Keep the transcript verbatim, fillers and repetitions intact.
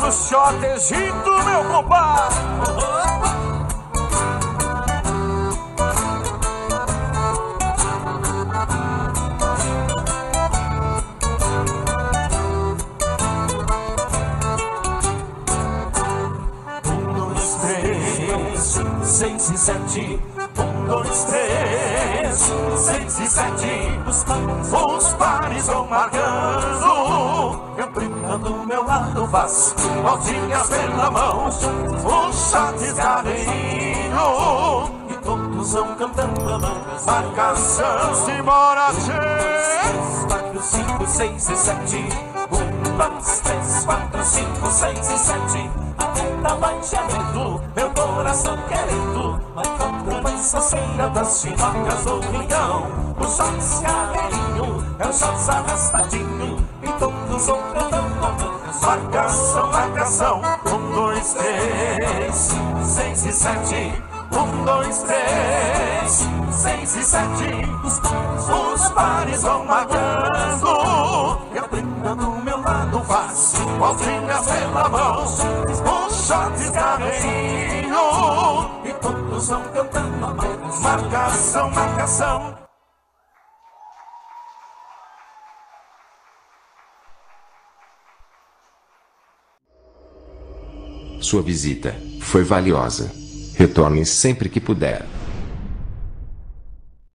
do short Egito, meu compadre. Um, dois, três, seis e sete. Um, dois, três, seis e sete. Os pares vão marcando. Eu brincando do meu lado vas, voltinhas pela mão, um shot carinho. E todos vão cantando a marcação. Simbora, gente! Quatro, cinco, seis e sete. Um, dois, três, quatro, cinco, seis e sete. A tenda vai chamando, meu coração querendo. Vai contra a cansaceira das chimacas do rião. O shots carinho, é o shots arrastadinho. E todos vão cantando marcação, marcação. Um, dois, três, seis e sete. Um, dois, três, seis e sete. Os pares vão marcando. E a brinca do meu lado faz voltinhas pela mão. Um shot carinho. E todos vão cantando marcação, marcação. Sua visita foi valiosa. Retorne sempre que puder.